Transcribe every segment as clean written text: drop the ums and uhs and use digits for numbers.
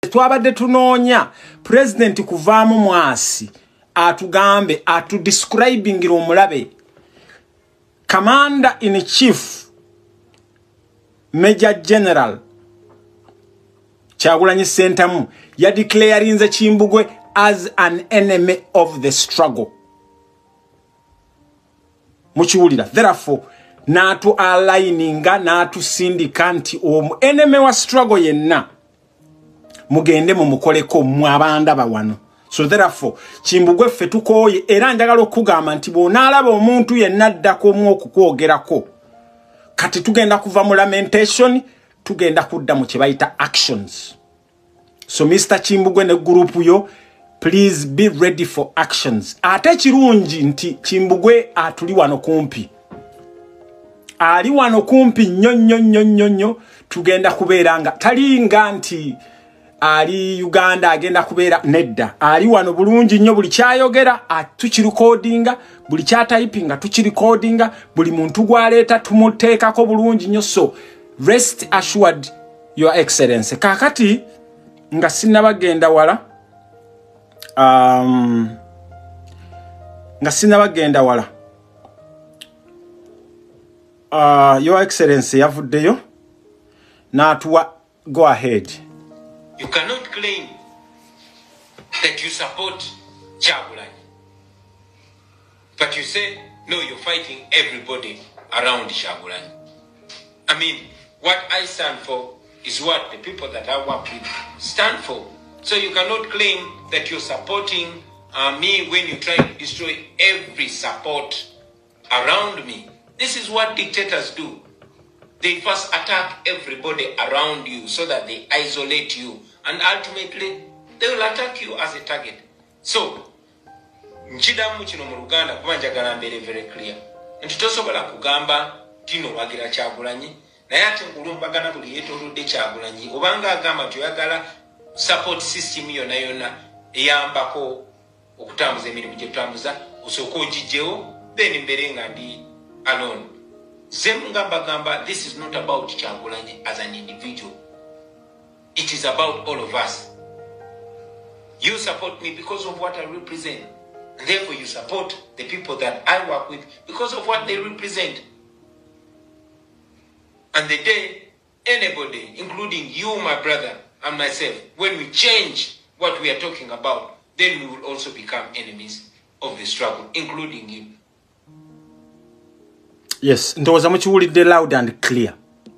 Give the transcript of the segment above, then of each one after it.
twabadde tunoonya president kuvaamu mwasi atugambe atudescribingira omulabe Commander in Chief Major General Kyagulanyi Ssentamu ya declarinze Kimbugwe as an enemy of the struggle. Mukiwulira. Therefore, natu aligninga natu sindika nti enemy wa struggle yenna mugende mumukoleko mwabanda bawano. So therefore, Kimbugwe ffe tukoye era njagala okugamba nti bw'onaalaba omuntu yenna addako mu okukwogerako kati tugenda kuva mu lamentation tugenda kudda mu kye bayita actions. So Mr. Kimbugwe ne group yo, please be ready for actions. Ate kirungi nti Kimbugwe atuli wano kumpi. Ali wano kumpi nnyo tugenda kubeeranga talinga nti ali Uganda agenda kubeera nedda. Ali wano bulungi nnyo buli kyayogera tukirecordinga, buli kyatypinga tukirecordinga, buli muntu gwaleeta tumuteekako bulungi nnyo. So rest assured, Your Excellency. Kakati nga sinnabagenda wala Your Excellency yavuddeyo n'atuwa go ahead. You cannot claim that you support Kyagulanyi, but you say, no, you're fighting everybody around Kyagulanyi. I mean, what I stand for is what the people that I work with stand for. So you cannot claim that you're supporting me when you try to destroy every support around me. This is what dictators do. They first attack everybody around you so that they isolate you. And ultimately, they will attack you as a target. So, nchidamu kino mu Luganda kubanja galambere very clear. Ntitosobola kugamba tino wagira Kyagulanyi. Naye ate ngulumbagana buli yeetolodde Kyagulanyi. Obanga agamba tuyagala support system yonna eyambako okutambuza emirimu gye tutambuza osooka ogijjewo then mbere nga ndi alone. Gamba, this is not about Kyagulanyi as an individual. It is about all of us. You support me because of what I represent. And therefore you support the people that I work with because of what they represent. And the day anybody, including you, my brother, and myself, when we change what we are talking about, then we will also become enemies of the struggle, including you. Yes, ndoza mukiwulidde loud and clear.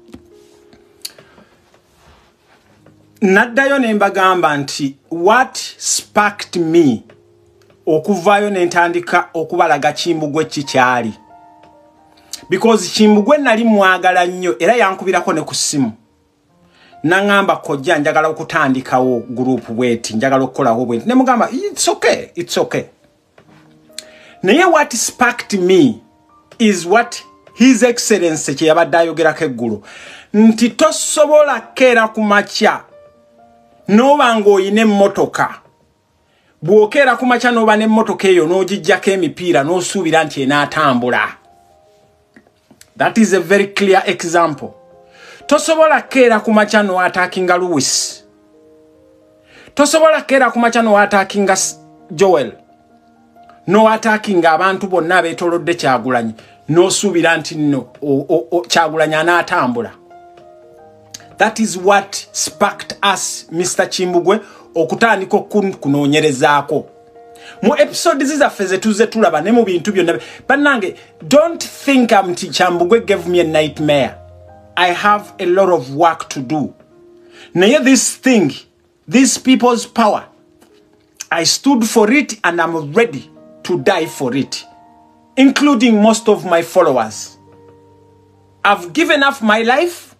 Naddayo ne mbagamba nti what sparked me okuvaayo ne ntandika okubalaga Kimbugwe kikyali. Because Kimbugwe nali mwagala nnyo era yankubirako ne ku ssimu. Nangamba kojja njagala okutandikawo group bweti, njagala okukolawo bweti. Ne mugamba it's okay. Naye what sparked me is what His Excellency kye yabadde ayogerako eggulo. Nti tosobola keera ku makya n'oba ng'oyina emmotoka. Bw'okeera ku makya n'oba n'emmotoka eyo n'ogijjako emipiira n'osuubira nti enaatambula. That is a very clear example. Tosobola keera ku makya n'oataakinga Lewis. Tosobola keera ku makya n'oataakinga Joel. N'oataakinga abantu bonna abeetolodde Kyagulanyi. No subira nti no Kyagulanyi anaatambula. That is what sparked us, Mr. Kimbugwe, okutandika okunoonyerezaako. Mu episode zizaffe ze tuze tulaba ne mu bintu byonna. Bannange, don't think Kimbugwe gave me a nightmare. I have a lot of work to do. Naye this thing, this people's power, I stood for it and I'm ready to die for it. Including most of my followers. I've given up my life.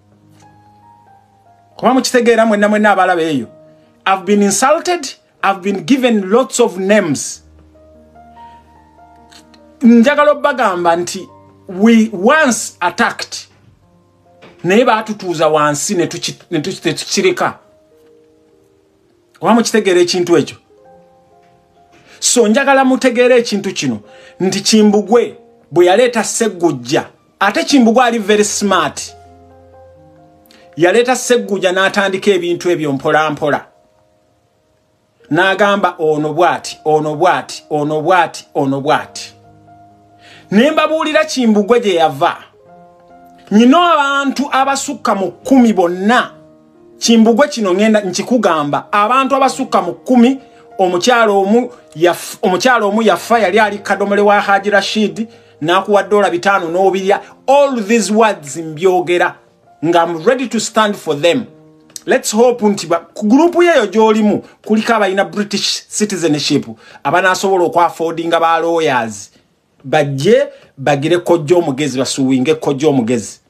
I've been insulted. I've been given lots of names. We once attacked. Neba tutuza wansi netuchirika. Wamuchitegere chintu echo. So njagala mutegere ekintu kino nti Kimbugwe bwe yaleeta Sseggujja ate Kimbugwe ali very smart. Yaleeta Sseggujja n'atandika ebintu ebyo mpola mpola. n'agamba ono bwati ono bwati ono bwati ono bwati nembabuulira Kimbugwe gye yava nyino abantu abasukka mu 10 bonna Kimbugwe kino ngenda nkikugamba abantu abasukka mu 10 omukyalo omu yafa yali ali kadomole wa Haji Rashid nakuwa $5 n'obirya all these words mbyogera nga I'm ready to stand for them. Let's hope nti ku group yeyo gyolimu kuliko abalina British citizenship abanasobola okwaffordinga ba lawyers bajje bagire kojja omugezi basuwinge kojja omugezi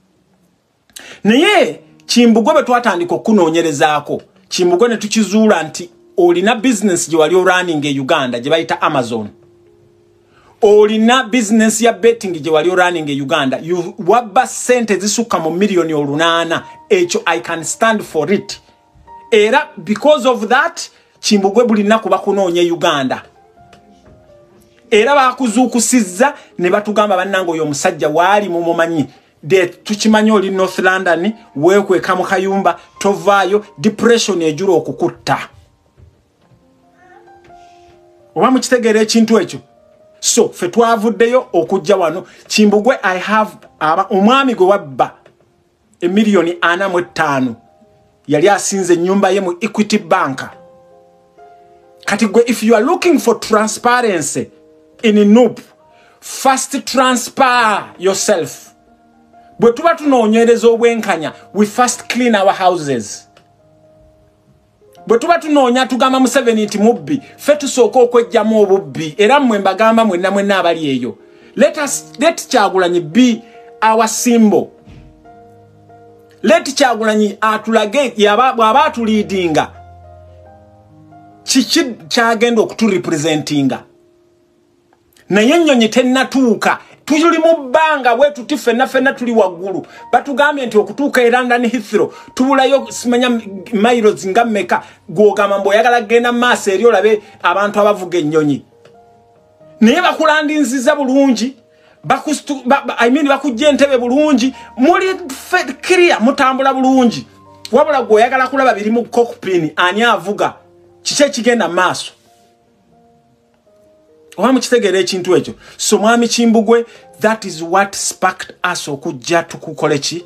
naye Kimbugwe bwe twatandika okunoonyerezaako Kimbugwe ne tukizuula nti olina business gye wali running e Uganda gye bayita Amazon olina business ya betting gye wali running e Uganda wabba sente zisukka mu milioni 8 ekyo I can stand for it era because of that Kimbugwe bulina kuba kunoonya Uganda era bakuzuukusizza ne batugamba bannange oyo omusajja waali mumumanyi de tukimanyi oli North London weekweka mu kayumba tovaayo depression ejula okukutta oba mukitegeera ekintu ekyo so fe twavuddeyo okujja wano Kimbugwe I have omwami gwe wabba $4.5 yali asinze nyumba ye mu Equity Bank kati gwe if you are looking for transparency in Nup first transfer yourself bwe tuba tunoonyereza obwenkanya we first clean our houses bwe tuba tunoonya tugamba Museveni nti mubbi fe tusooka okwejjamu obubbi era mmwe mbagamba mwenna abali eyo let Kyagulanyi be our symbol let Kyagulanyi atulage bw'aba atuliidinga kiki kyagenda okuturepresentinga naye ennyonyi tennatuuka tuli mu bbanga bwe tuti ffenna tuli waggulu batugambye nti okutuuka e London Heathrow tubulayo simanya miles nga mmeka gwogamba mbu oyagala kgenda mu maaso eri olabe abantu abavuga ennyonyi naye bakulandinziza bulungi bakujja entebe bulungi muli clear mutambula bulungi wabula gwe oyagala kulaba biri mu cockpit ani avuga kiki ekigenda mu maaso oba mukitegeera ekintu ekyo so mwami Kimbugwe that is what sparked us okujja tukukole ki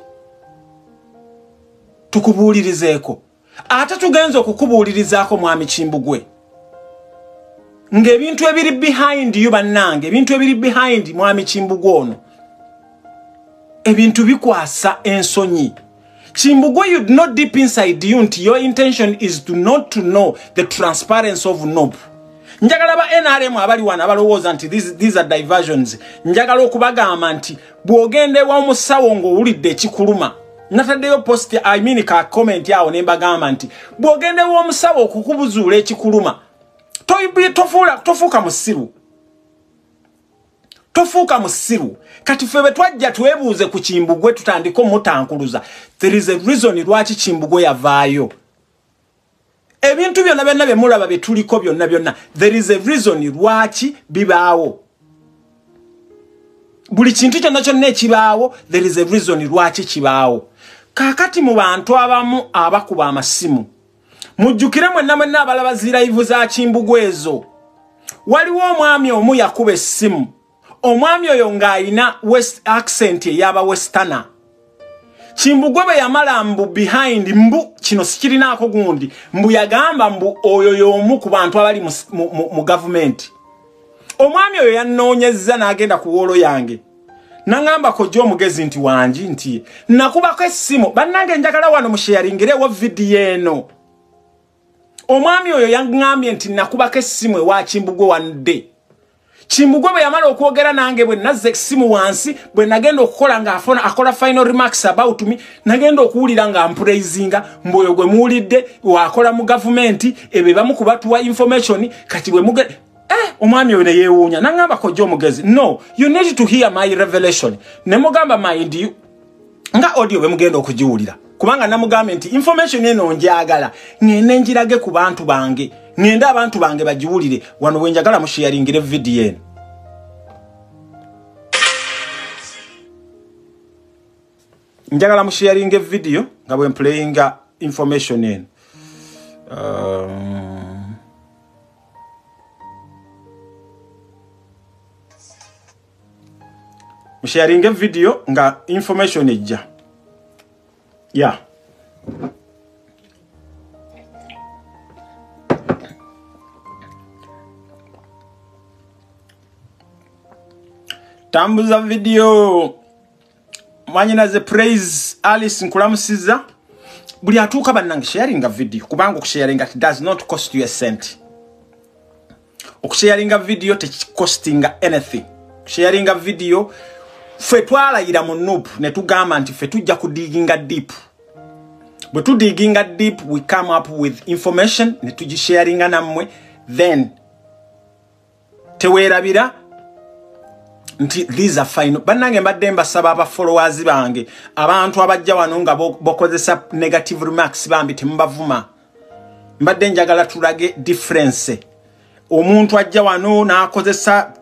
tukubuulirizeeko ate tugenza okukubuulirizaako mwami Kimbugwe ng'ebintu ebiri behind you bannange ebintu ebiri behind mwami Kimbugwe ono ebintu bikwasa ensonyi Kimbugwe you know deep inside you nti your intention is to not to know the transparency of Nup njagala ba NRM abali wana abalowooza nti these are diversions njagala okubagamba nti bwogende wa omusawo ng'owulidde ekikuluma nataddeyo post ka comment yawo ne mbagamba nti bwogende wa omusawo okukubuzuula ekikuluma tofuuka musiru kati febe twajja twebuuze ku Kimbugwe tutandika omutankuluza there is a reason lwaki Kimbugwe yavaayo ebintu byonna bye mulaba bye tuliko byonna there is a reason lwaki bibaawo buli kintu kyonna ekibaawo there is a reason lwaki kibaawo kakati mu bantu abamu abakuba amasimu mujjukire mwenna abalaba zirayivu za Kimbugwe ezo waliwo omwami omu yakuba essimu omwami oyo ng'alina west accent eyaba westerner Kimbugwe bwe yamala mbu behind mbu kino sikirinaako gundi mbu yagamba mbu oyo y'omu ku bantu abali mu government omwami oyo yannoonyezza n'agenda ku woolo yange nangamba kojja omugezi nti wangi nti nakubako essimu bannange njagala wano musharingirewo vidiyo eno omwami oyo yangambye nti nakubako essimu ewa Kimbugwe wande Kimbugwe bwe yamala okwogera nange bwe nazze essimu wansi bwe nagenda okukola nga akola final remarks about me nagenda okuwulira nga ampraising mboyo gwe muwulidde wakola mu government ebe bamukubatuwa information kati bwe muge omwami oyo ne yeewuunya nangamba kojja omugezi no you need to hear my revelation ne mugamba mind you nga audio bwe mugenda okugiwulira kubanga namugambye nti information eno njagala ngende njirage ku bantu bange ngende abantu bange bagiwulire wano wenjagala musharingire video eno njagala musharinge video nga bwe playing information eno sharing a video nga information ejja. Yeah. Tambuza video mwanyina ze praise Alice nkulamusiza buli atuuka bannange sharing a video kubanga okusharinga it does not cost you a cent. Okusharinga video tekikostinga anything. Sharing a video fe twalayira mu noob ne tugamba nti fe tujja kudiginga deep. Bwe tudiginga deep we come up with information ne tugisharinga nammwe then teweerabira nti these are final. Bannange mbadde mbasaba aba followers bange abantu abajja wano nga bokozesa negative remarks bambi temubavuma. Mbadde njagala tulage difference. Omuntu ajja wano n'akozesa